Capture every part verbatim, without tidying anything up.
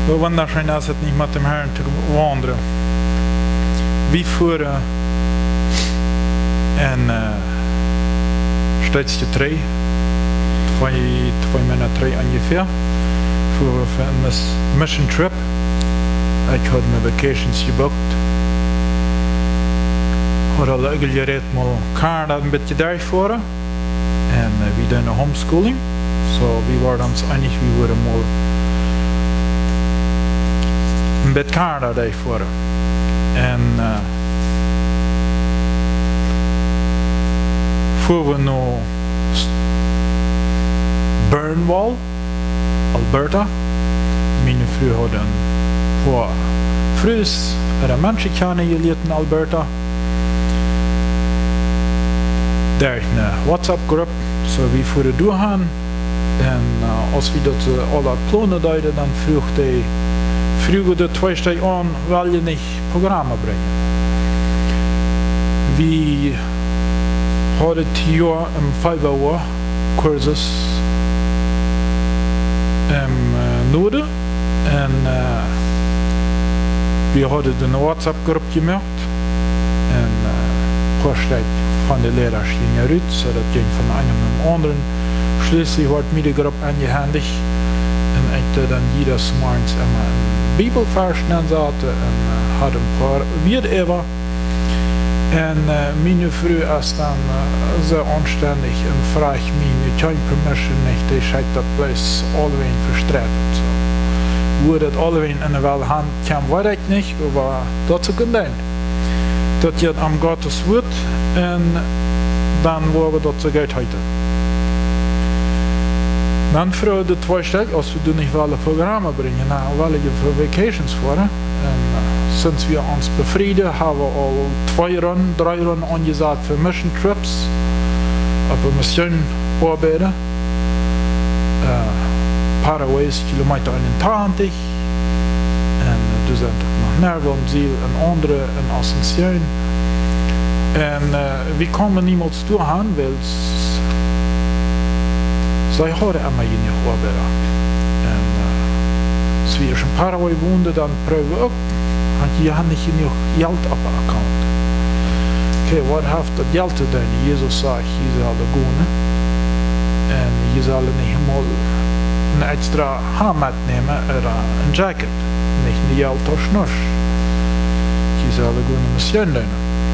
We wandelen als het niet met hem Herrn te wandelen. Wie voeren en uh, steeds je twee, twee, twee maanden twee ongeveer, voor een mission trip. Ik had mijn vacations geboekt. Had al een gereed maar Canada een beetje daar voor. En uh, we doen een homeschooling. So we waren ons einig, we waren maar een beetje Canada daar voor. En uh, voor we naar Burnwall, Alberta. Mijn vrouw had een paar vrouws en een mensen kennengelernt in Alberta. Daar is een WhatsApp-groep, zo we voeren doorgaan. En uh, als we dat uh, alle plannen deden, dan vroeg hij, vroegen de twee stijl aan, wil je niet programma brengen? We hadden het jaar een vijf uur cursus um, uh, nodig. En uh, we hadden een WhatsApp-groep gemaakt. En uh, een van de leraars ging eruit, zodat je van de een naar de andere. Schließlich wordt mij de groep aangehandigd. En ik deed dan jeder morgens immer een Bibelvers zaten en uh, had een paar weer even. En uh, mijn vrouw is dan uh, zo aanständig en vraagt mij nu geen permission niet, die schijnt dat blijft alweer verstreten. So. Hoe dat alweer in de wel hand kan, weet ik niet, maar dat ze kunnen. Dat je het am Gottes woord en dan worden we dat zo gaat heute. Dan vroeg de twee stuk, als we doen niet wel een programma brengen, nou wel je voor vacations voor. En uh, sinds we ons bevrieden, hebben we al twee runden, drie runden aangezet voor mission trips. Op een mission arbeiden. Uh, Paraguay is kilometer eenentwintig. En uh, dus zijn er nog Nerval, Ziel en andere en Ascension. En uh, we komen niemals doorgaan, want zij hadden immer in je arbeiden. En uh, als we in Paraguay woonden, dan proeven we ook, want je had niet genoeg geld op de account. Oké, okay, wat heeft dat geld te doen? Jezus zegt, je zal het doen. En je zal niet helemaal een extra ham metnemen, of een jacket. Niet een geld of snors. Je zal het gewoon een mission doen.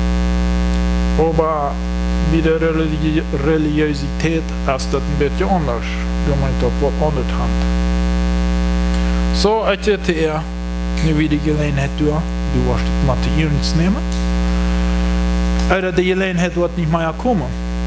Maar bij de religi religiositeit is dat een beetje anders. Je moet op wat anders hand. Zo, ik zit hier, nu wie de gelegenheid doen, du was het met de ernst nemen. Uit de gelegenheid wordt niet meer komen.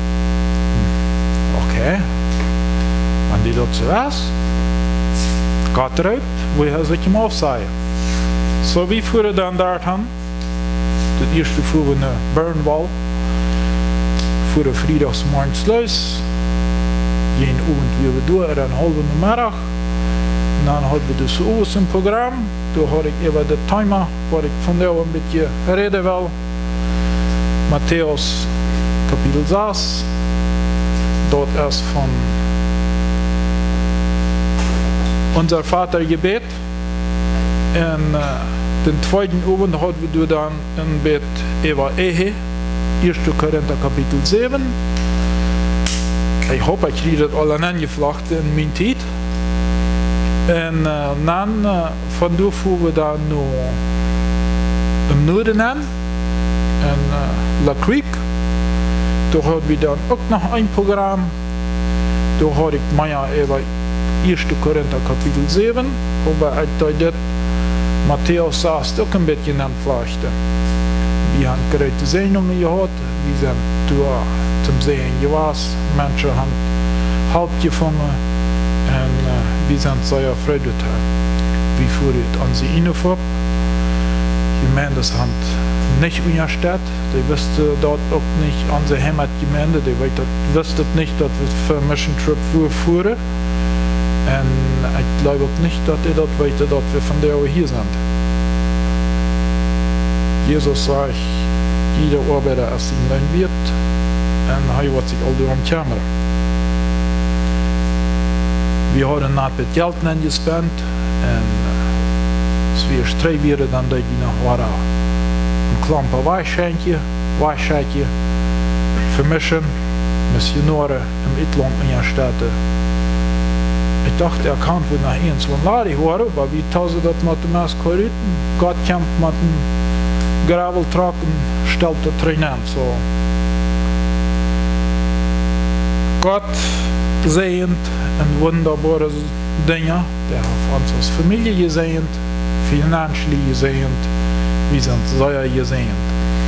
Oké, okay. En die dat zo is, gaat eruit, we gaan zich hem afzaaien. Zo, wie voeren dan daar aan? De eerste voeren we naar Burnwall. Voor de vrijdagsmorgens luis. Geen avond weer we door en een halve middag. En dan hadden we dus ook een programma. Toen had ik even de timer, waar ik van jou een beetje reden wil. Matthäus kapitel zes. Dat is van Unser Vater gebed. En uh, de tweede avond hadden we dan een bed over Ehe. eerste Korinther kapitel zeven. Ik hoop ik krijg het al aangevlacht in mijn tijd. En uh, dan uh, van daar voeren we dan nog een noorden aan. En uh, La Creek. Daar hadden we dan ook nog een programma. Daar had ik mij over eerste Korinther kapitel zeven. Maar ik dacht dat Matthäus zes ook een beetje aan vlechten. We hebben grote zenuwen gehad, we zijn door zum Sehen geweest, mensen hebben halb gevangen en uh, we zijn zeer vredig. We voeren het aan ze in op. Gemeindes haben nicht unterstellt, die wussten dort auch nicht an die Heimatgemeinde, die wussten nicht, dass wir für Mission Trip fuhren. Und ich glaube auch nicht, dass die dort weiter, dass wir von der hier sind. Jesus sagt, jeder Arbeiter ist in dein Wirt und er wird sich all darum kümmern. Wir haben nach mit Geld gespendet und Dus wie is twee bieren dan dat je nog waar een klampe wijsscheintje, wijsscheintje, vermischen, missionaire im Itlang in je stad. Ich dachte, er kann wohl nach eins von Lari hören, aber wie tausend das mit dem Maskoriten, Gott kämpft mit dem Graveltruck und stellt das drin an. So. Gott sehend und wunderbare Dinge, der hat uns als Familie gesehnt, finanziell gesehnt, wir sind sehr gesehnt.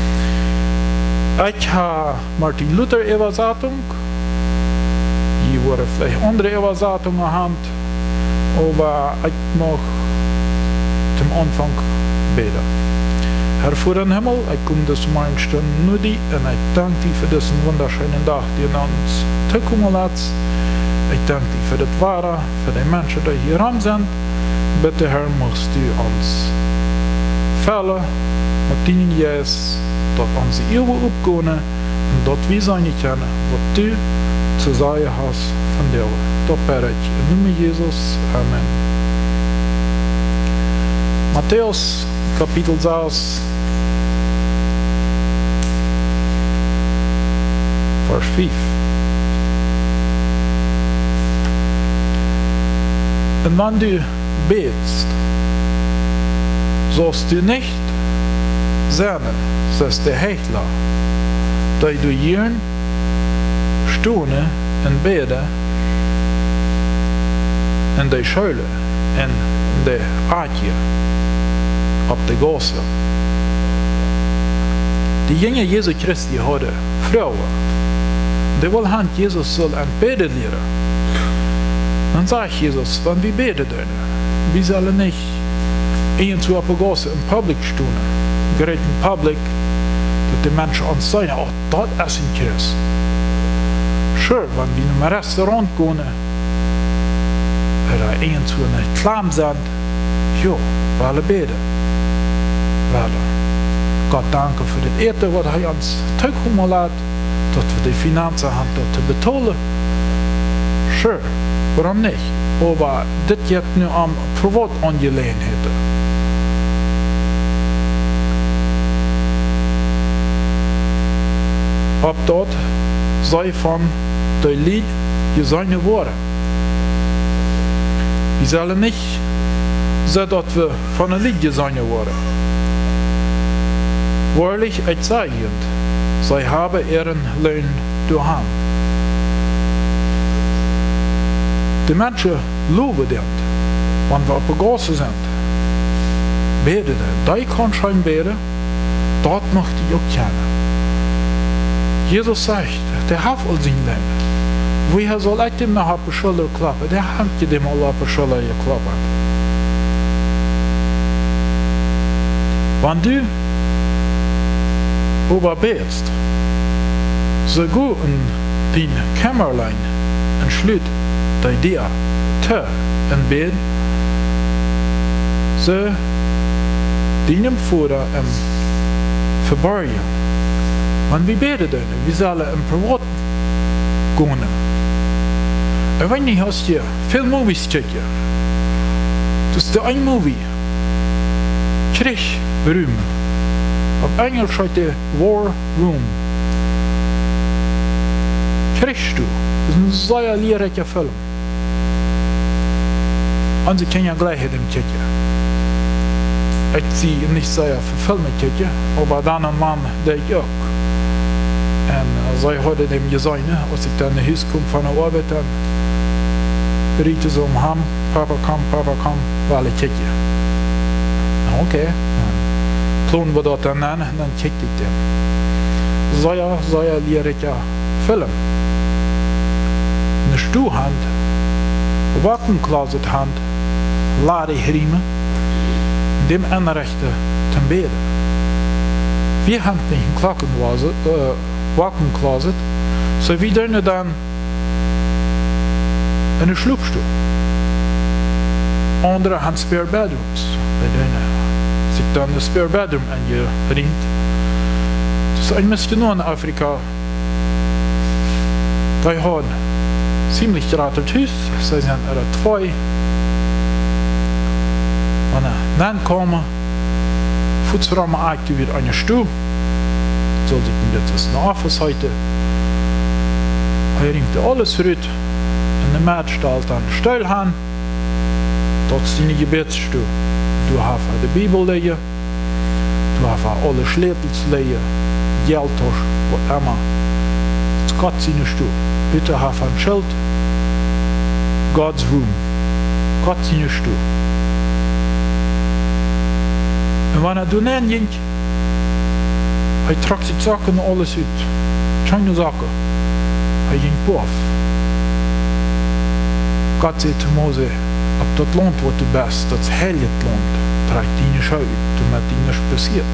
Ich habe Martin Luther Übersetzung, die wurde vielleicht andere Übersetzungen haben, aber ich mag zum Anfang beten. Herr vor den Himmel, ich komme das meinste nur die und ich danke dir für diesen wunderschönen Tag, den du uns zukommen lässt. Ich danke dir für das Wahre, für die Menschen, die hier ran sind. Bitte, Herr, machst du uns Fälle mit deinen Jes, dass unsere Ehe abgehen und dass wir sein können, was du zu sagen hast von dir. Das bete ich im Namen Jesus. Amen. Matthäus, Kapitel sechs, Vers fünf. Und wenn du betest, sollst du nicht sagen, dass der Hechtler, da du hier stehen und beten in der Schule, in der Atje, auf der Gasse. Die Jünger Jesu Christi hadden Frauen. Die wollen Hand Jesus soll ein Beten lehren. Dann sagt Jesus, wenn wir beten, wir sollen nicht irgendwo auf der Gasse im Publik stehen. Gerade im Publik, dass die Menschen uns sagen, oh, das ist ein Christ. Sure, wenn wir in ein Restaurant gehen, oder irgendwo nicht klamm sind, ja, wir wollen beten. Weil Gott danke für das Eten, was er uns zukommen lässt, dass wir die Finanzen haben, das zu bezahlen. Sure, warum nicht? Aber das jetzt nur an Privatangelegenheiten. Ob dort sei von der Lied gesungen worden. Wir sollen nicht sagen, dass wir von der Lied gesungen worden. Wahrlich, ich sage ihnen, sie haben ihren Lohn durch. Die Menschen loben den, wenn wir auf der Gasse sind. Beten den, die kann schon beten, dort möchte ich auch kennen. Jesus sagt, der hat all sein Leben. Woher soll ich dem noch auf die Schulter klappen? Der hat dem all auf die Schulter geklappert. Wenn du aber betest, so gut in dein Kämmerlein und schlut die dir te und beten, so deinem Vater im Verborgen. Wenn wir beten, wir sollen im Privat gehen. Und wenn du hast hier viele Movies checken, das ist der ein Movie, Krieg, Ruhm. Auf Englisch heißt der War Room. Kriegst du? Das ist ein sehr lehrreicher Film. Und sie können ja gleich in dem checken. Ich sehe nicht sehr für Filme checken, aber dann ein Mann, der ich auch. Und sie heute dem gesagt, als ich dann nach Hause komme von der Arbeit, dann riet es um ham, Papa komm, Papa komm, weil ich checke. Okay, dann planen wir dort dann an, dann checke ich den. Sehr, sehr lehrreicher Film. Eine Stuhlhand, Wackencloset-Hand, Ladehriemen, dem Anrechte zum Beten. Wir haben nicht ein Glockencloset, äh, Walk-in-Closet, so wie dann dann in der Schlupfstuhl. Andere haben spare bedrooms. Bei denen sich dann ein spare bedroom angeringt. Das ist ein Missionar in Afrika. Die haben ziemlich geratet Hus. Sie sind er zwei. Und Dann kommen, Futzrahmen aktiviert eine Stuhl. Soll sich nicht das Nachfass heute. Er ringt alles rüt. In der Mädchen stellt an den Stuhl an. Dort ist deine Gebetsstuhl. Du hast die Bibel lesen. Du hast alle Schläppels lesen. Geldtasch, was immer. Das ist Gott seine Stuhl. Bitte hast ein Schild. God's Room. Gott seine Stuhl. Und wenn er dann hingeht, er tragt sich Sachen alles aus. Keine Sachen. Er ging auf. Gott sagt zu Mose, ob das Land wird du bist, das heilige Land, trägt deine Schau ut, damit dir nichts passiert.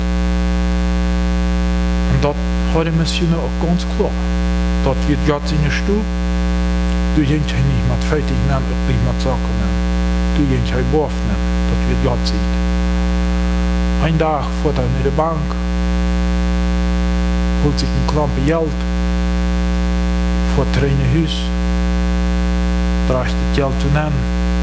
Und das hat die Mission auch ganz klar. Das wird Gott seine Stuhl. Du gehst nicht mit Feitig nennen, auch nicht mit Sachen nennen. Du gehst nicht Borf nennen, das wird Gott sehen. Ein Tag fährt er in die Bank, holt sich ein Klampe Geld, fährt er in ein Haus, dreht das Geld hinein,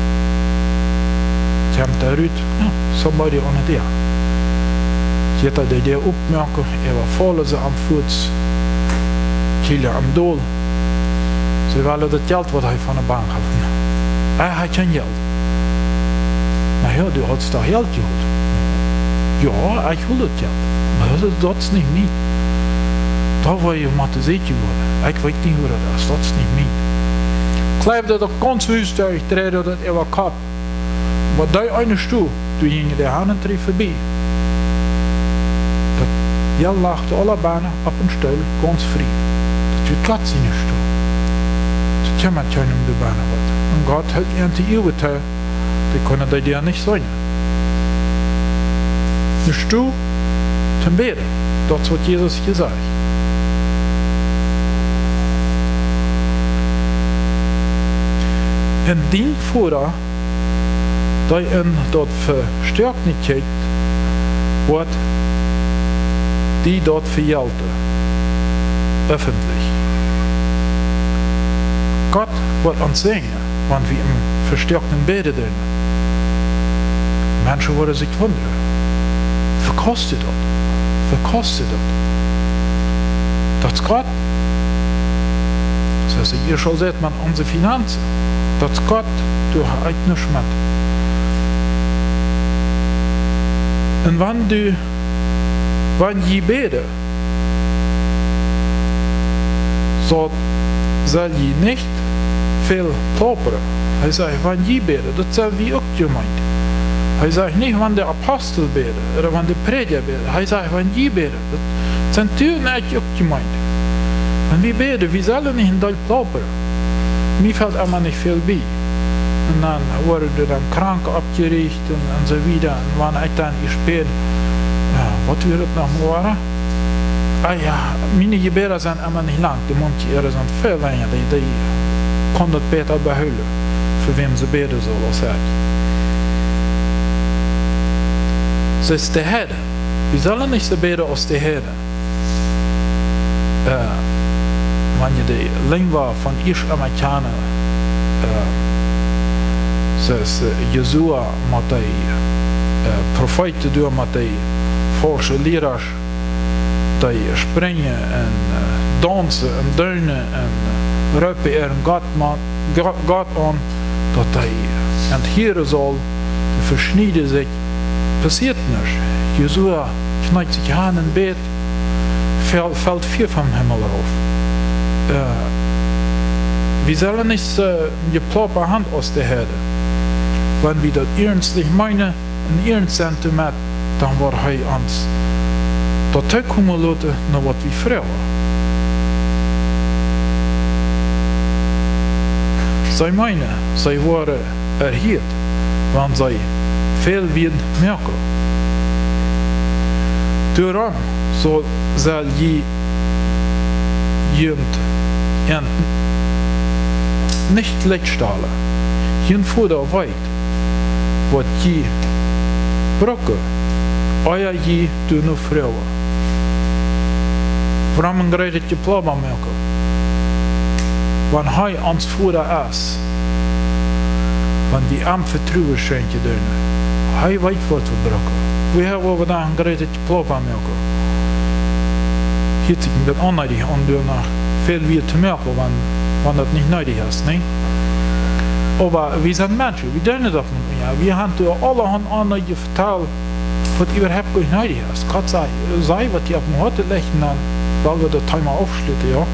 kommt er raus, ja, somebody on a day. Geht er die opmerken, er war voll ze am Fuß, Kieler am Dol. Sie wollen das Geld, was er von der Bank hat. Er hat kein Geld. Na ja, du hast doch Geld geholt. Ja, ich will das Geld. Aber das ist nicht mit. Da war ich mal zu sehen geworden. Ich weiß nicht, wo das ist. Das ist nicht mit. Ich glaube, dass er ganz wüst, ich drehe das er war kap. Aber da eine Stuhl, du ging der Hand vorbei. Das Geld lag alle Beine auf dem Stuhl, ganz frei. Das wird Platz in der Stuhl. Das kann man keinem um die Beine werden. Und Gott hat ihn die Ewigkeit, die können da dir nicht sein. Eine Stuhl zum Beten. Das hat Jesus gesagt. En din fora, da en dort verstärkt nicht kijkt, wordt die dort verjelte. Öffentlich. Gott wird uns sehen, wenn wir im verstärkten Beten sind. Menschen würden sich wundern. Verkostet das. Verkostet das. Das ist Gott. Das heißt, ihr schon seht man unsere Finanzen. Das ist Gott, du hast nicht mit. Und wenn du, wenn je bete, so soll je nicht viel plappern. Er sagt, wenn je bete, das soll wie auch gemeint. Er sagt nicht, wenn der Apostel bete, oder wenn der Prediger bete. Er sagt, wenn je bete, das sind Türen eigentlich auch gemeint. Wenn wir beten, wir sollen nicht in Deutsch plappern. Mir fällt immer nicht viel bei. Und dann wurde dann krank abgerichtet und, und so wieder. Und wenn ich dann gespielt, ja, was wird das noch machen? Ah ja, meine Gebete sind immer nicht lang. Die Mundkehre sind viel länger. Die, die können das besser behalten, für wem sie beten soll, was sagt. Das ist der Herde. Wir sollen nicht so beten als der Herde. Äh, wenn je de lingua van Irisch-Amerikaner, äh, zoals Jesua met die äh, profeten doen, met die falsche leraars, die springen en äh, dansen en deunen en äh, ruipen er een God, God aan, dat hij entheren zal, die verschnieden zich, passiert nichts. Jesua knijpt zich aan en beet, fällt vier vom Himmel rauf. Uh, wir sollen nicht uh, eine platte Hand aus der Herde. Wenn wir das ernstlich meinen, ein ernst Sentiment, dann war er uns. Das kommen Leute noch was wie früher. Sie meinen, sie waren erhielt, wenn sie viel werden merken. Darum soll je jemand en nicht Lichtstahlen. Hier vor der Weit, wat je brocke, euer je du nur Frauen. Warum greift je Plaba melken? Wenn hij ons voor der ist, wenn wir am Vertrauen schenken dürfen, hij weet wat we brokken. We hebben over daar een grote klop aan melken. Hier zie ik dat onnodig aandoen naar veel weer te melken, wanneer dat niet nodig is, nee? Maar we zijn mensen, we doen dat niet meer. We hebben door allerhand andere verteld wat überhaupt nicht nodig ist. Gott sei, sei was die auf dem Hort leggen, dann wollen wir das Thema aufschließen, ja.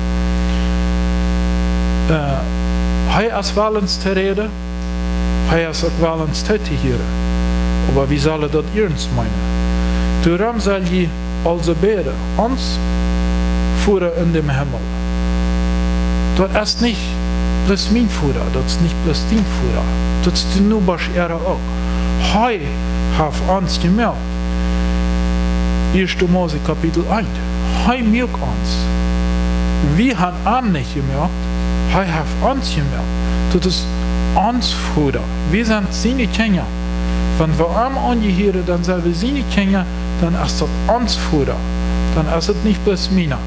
Äh, Hij is wel eens te reden, hij is ook wel eens te hieren. Maar wie zullen dat ernst meinen? Daarom zal je also beide ons voeren in dem Himmel. Dat is niet plus mijn voeder, dat is niet plus dien voeder. Dat is de Nubasch-Ära ook. Hij heeft ons gemerkt. Eerste Mose Kapitel één. Hij merkt ons. Wir haben ihn nicht gemerkt, er hat uns gemerkt. Das ist uns Vater. Wir sind seine Kinder. Wenn wir ihn angehören, dann sind wir seine Kinder, dann ist das uns Vater. Dann ist es nicht bloß meiner.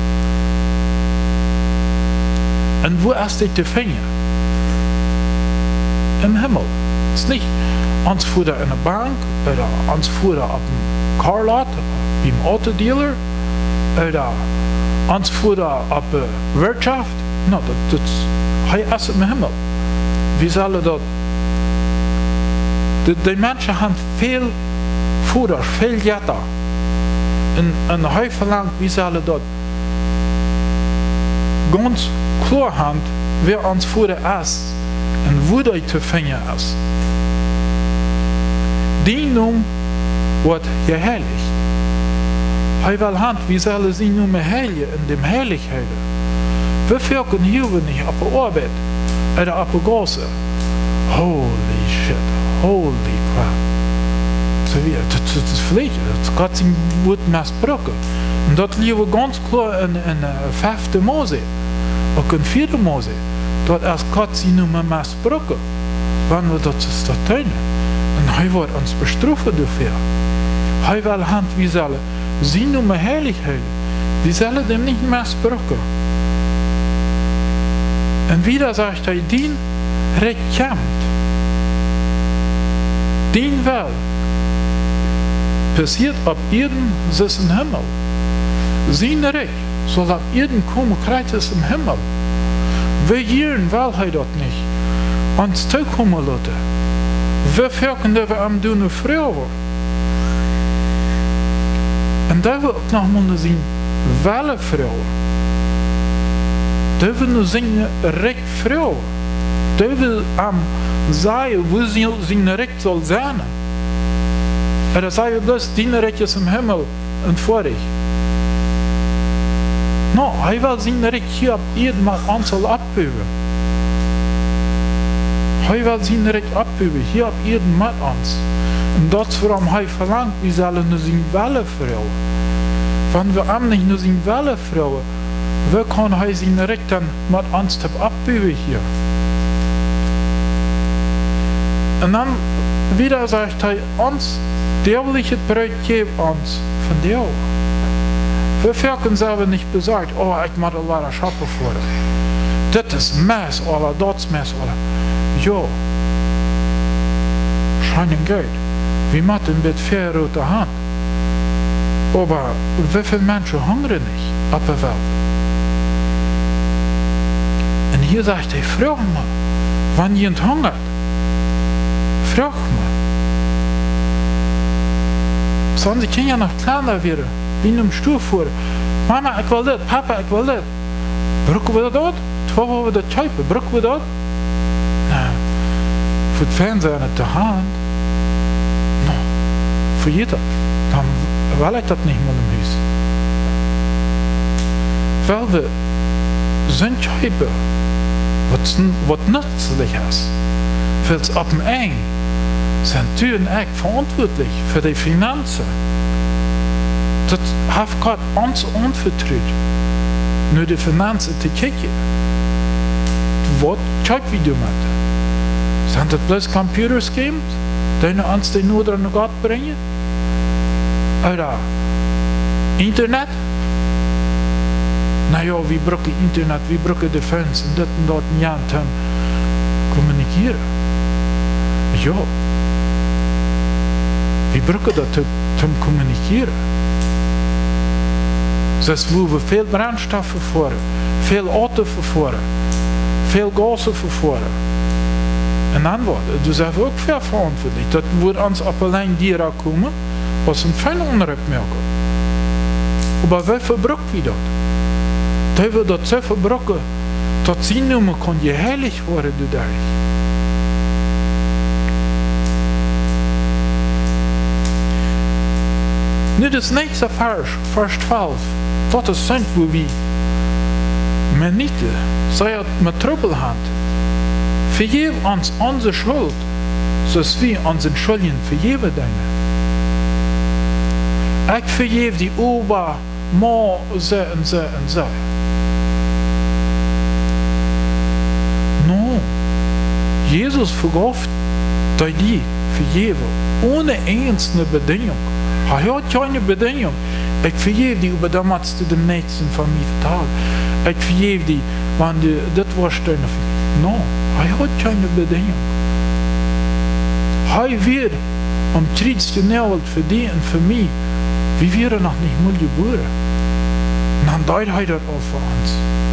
Und wo ist das zu finden? Im Himmel. Es ist nicht uns Vater in der Bank, oder uns Vater auf dem Carlot, beim Autodealer, oder uns Vater auf der Wirtschaft. No, dat is, hij is im Himmel. Wie zullen dat? De, die mensen hebben veel voeders, veel jetta. En, en hij verlangt, wie zullen dat ganz klar haben, wer ons voeder is en wo dat te vinden is. Die noem wordt geheiligd. Hij wil hand, wie zullen sie noemen heiligen in dem Heiligheden. Wir wirken hier nicht auf der Arbeit oder auf der Gasse. Holy shit, holy crap. So wie, das ist Pflicht, das Gott sein Wort missbrauchen. Und das liegen ganz klar in, in fünfte Mose, auch in vierte Mose. Dort ist Gott sein Nummer missbrauchen, wenn wir das tun. Und er wird uns bestrafen dafür. Er will hand, wir sollen sein Nummer heilig halten. Wir sollen dem nicht missbrauchen. Und wieder sagt er, dien recht kämmt. Dien wel. Passiert ab Erden, es ist im Himmel. Sein Recht soll ab Erden kommen, kreuz es im Himmel. Wir hier will er das nicht. Uns zukommen lassen. Wir wirken, dass wir am Dünne Frauen. Und da wir auch noch mal sehen, welche Frauen. Dat we nu zijn recht vrouw. Dat we am zeggen wo zijn recht zal zijn. En dan zeggen we dus, die recht is im Himmel en voor dich. No, hij wil zijn recht hier op Erden met ons al abheben. Hij wil zijn recht abheben, hier op Erden met ons. En dat is waarom hij verlangt, we zullen nu zijn welle vrouwen. Wenn wir am nicht nur zijn welle vrouwen, wir können hij zijn recht dann mit uns abheben hier. Und dann wieder sagt er uns, derliche Brot geben uns von dir. Wir wirken selber nicht besagt, oh, ich muss alle Schappe vor. Das ist Mess, oder das ist Mess, oder. Jo, scheinen Geld. Wir machen mit vier rote Hand. Aber wie viele Menschen hungern nicht auf der Welt? Und hier sagt er, frag mal, wann jemand hungert. Frag mal. Sollen die Kinder noch kleiner werden, wie in einem Stuhl vor. Mama, ich will das, Papa, ich will das. Brauchen wir das? Zwei wollen wir das kaufen, brauchen wir das? Nein, für den Fernseher nicht der Hand. No, für jeder. Dann will ich das nicht mal im Haus. Weil wir sind kaufen, was nützlich ist. Weil es ab dem Eng sind Türen echt verantwortlich für die Finanzen. Das hat Gott uns anvertraut. Nur die Finanzen zu kicken. Was kaufen wir damit? Sind das bloß Computerschemes, die uns die nur an Gott bringen? Oder Internet? Naja, wir brauchen Internet, wir brauchen die Fans und das und dort nicht kommunizieren. Ja. Wir brauchen das zum Kommunizieren. Das ist, wo wir viel Brennstoff verfahren, viel Auto verfahren, viel Gas verfahren. Een antwoord, du sagst auch verantwortlich. Das wird uns ab allein dir kommen, was ein feiner Unterricht merken. Aber wer verbraucht wie das? Da wird das so verbrauchen, dass sie nicht mehr kann, je heilig werden dadurch. Nu das nächste Vers, Vers zwölf, das ist sind, wo wir mit nicht, sei mit Trüppelhand, vergib uns unsere Schuld, so dass wir unseren Schuldigen vergeben deine. Ich vergebe die Ober, Ma, so und so und so. No, Jesus vergab dir vergeben, ohne einzelne Bedingung. Er hat keine Bedingung. Ich vergebe dich, über damals du dem nächsten von mir vertragen. Ich vergebe dich, wenn du das warst. No, er hat keine Bedingung. Er wird am dritten Jahr für dich und für mich, wie wir noch nicht mal geboren. Und dann tut er das auch für uns.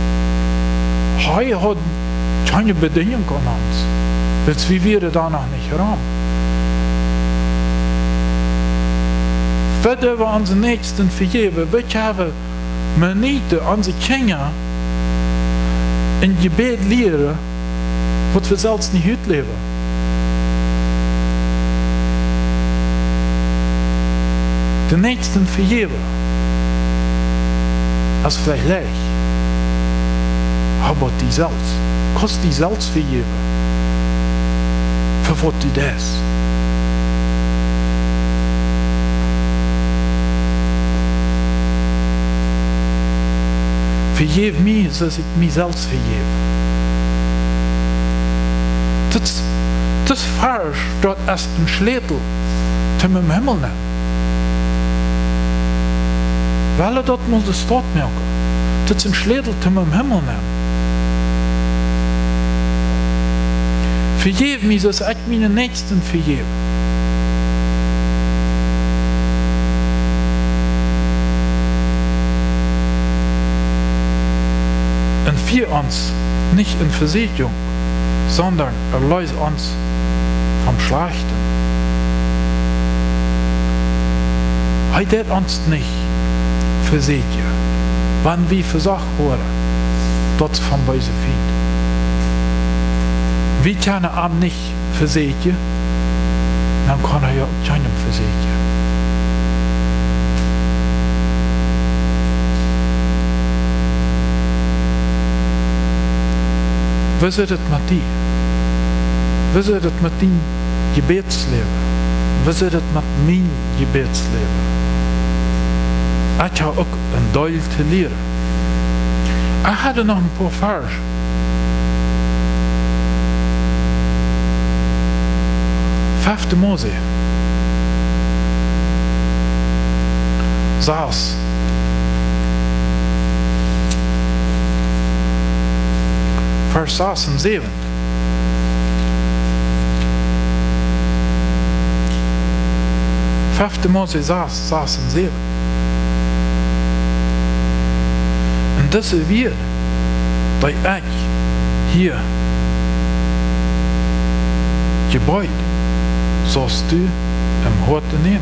Er hat keine Bedingung an uns. Jetzt wie wir da noch nicht haben. Wenn wir unseren Nächsten vergeben, wir haben Minuten, unsere Kinder in Gebet lehren, was wir selbst nicht heute leben. Den Nächsten vergeben, als vielleicht leicht, aber die selbst, kannst die selbst vergeben. Für was du das? Vergib mir, so dass ich mich selbst vergebe. Das, das Vers dort als ein Schlüssel zu meinem Himmel nehmen. Weil er dort muss das dort merken. Das ist ein Schlüssel zu meinem Himmel nehmen. Vergib mir, so dass ich meine Nächsten vergebe. Und führ uns nicht in Versicherung, sondern erlöse uns vom Schlechten. Er tät uns nicht versichern, wenn wir versagt wurden, dort vom Böse Feind. Wir können ihn nicht versichern, dann kann er ja keinem versichern. Wie ist es mit dir? Wie ist es mit deinem Gebetsleben? Wie ist es mit meinem Gebetsleben? Ich habe auch ein Teil zu lernen. Ich hatte noch ein paar Vers. Fünfte Mose. Saß. Vers sechs und sieben. Fünfte Mose sechs, sechs und sieben. Und das ist wir, die ich hier Gebäude sollst du im Horte nehmen.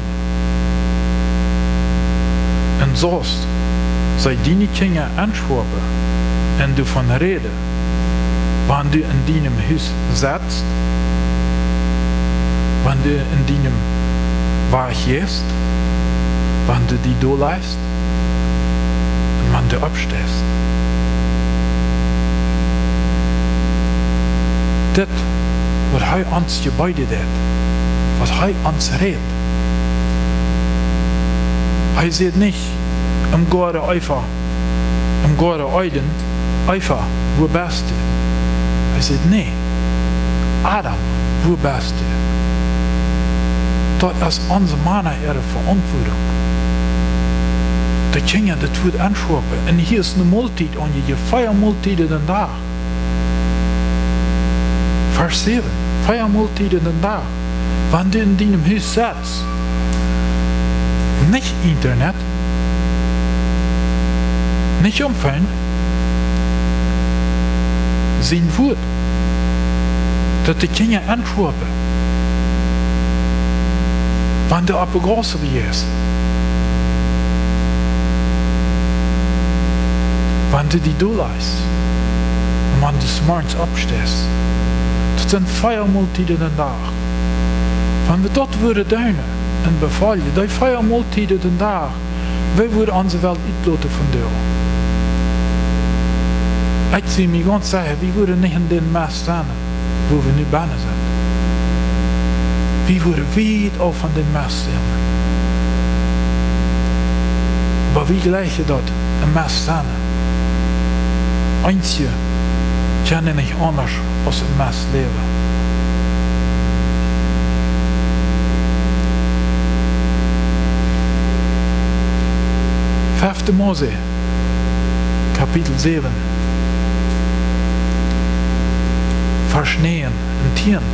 Und sollst sei deine Kinder anschwaben und du von reden, wenn du in deinem Haus sitzt, wenn du in deinem Weg gehst, wenn du die da leist und wenn du abstehst. Das, was er uns Gebäude tät, was er uns redet. Er sieht nicht im Gorde Eifer, im Gorde Eiden, Eifer, wo bist du? Er sagt, nee, Adam, wo bist du? Das ist unsere Mann, ihre Verantwortung. Die Kinder, das wird anschauen. Und hier ist eine Multid, und je Feiermultide den Tag. Vers sieben, Feiermultide den Tag. Wenn du in deinem Haus sitzt, Nicht Internet. Nicht umfallen. Sein Wort. Dat die Kinder antworten. Wann du aber größer ist. Wann du die du leist. Und wann du morgens abstehst. Das sind Feiermultiden den Tag. Wenn wir dort würden deinen und befallen, die Feiermultiden den Tag, wie würde unsere Welt uitloten von dir? Ich sehe mir ganz sicher, wir würden nicht in den Mast sein, wo wir nu binnen sind. Wir würden weit auf von den Mast sein. Aber wie gleich dort ein Mast sein? Einzige können nicht anders als ein Mast leben. Fünfte Mose, Kapitel sieben. Verschneen und Tieren.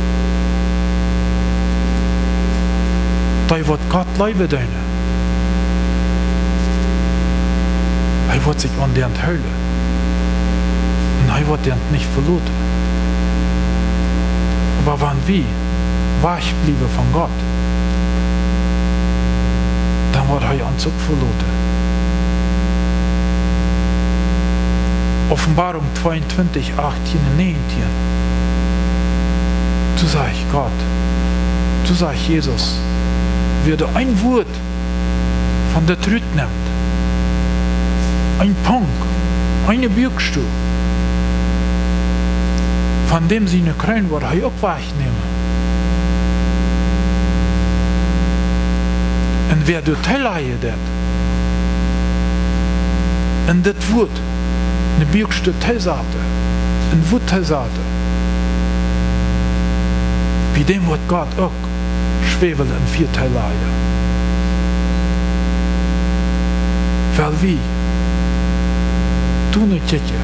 Da wird Gott Leibe deine. Er wird sich an der Hölle. Und er wird den nicht verloren. Aber wenn wir weich bleiben von Gott, dann wird er uns auch verloren. Offenbarung zweiundzwanzig, achtzehn und neunzehn. Du sagst Gott, du sagst Jesus, wer du ein Wort von der Trüt nimmt, ein Punkt, eine Bürgstuhl, von dem sie eine Krähen wird er auch wegnehmen. Und wer du teilhaben das, und das Wort, eine Bürgstuhl teilsate, ein Wort teilsate, wie dem wird Gott auch schwebeln in vier Teile. Weil wie? Du nicht kicken.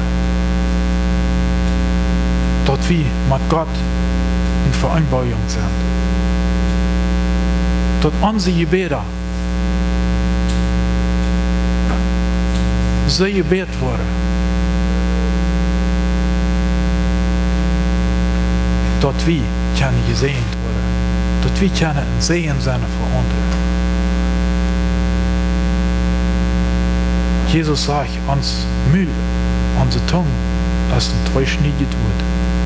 Dort wie mit Gott in Vereinbarung sind. Dort unsere Gebete so gebet worden. Dort wie kann gesehen worden. Dort wie kann ein Sehen sein für andere. Jesus sagt uns Mühe, unsere Zunge, als ein zweischneidiges Wort.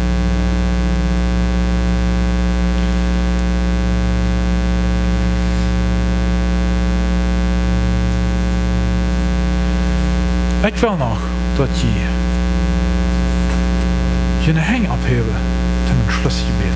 Ich will noch, dass je eine Hänge abheben, zum Schlussgebet.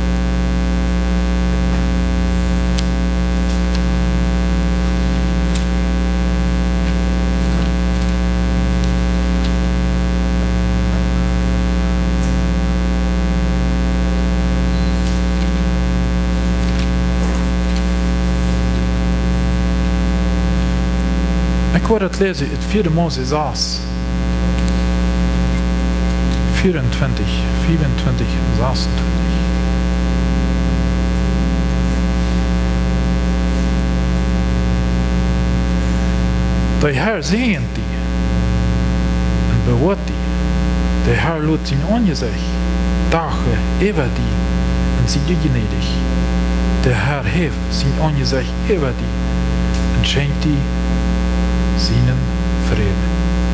Ich werde das lesen, in vierde Mose sechs, vierundzwanzig, vierundzwanzig und sechsundzwanzig. Der Herr sehnt die und bewahrt die. Der Herr lädt sein Angesicht Tage über die und sie dir gnädig. Der Herr hebt sein Angesicht über die und schenkt die seinen Frieden.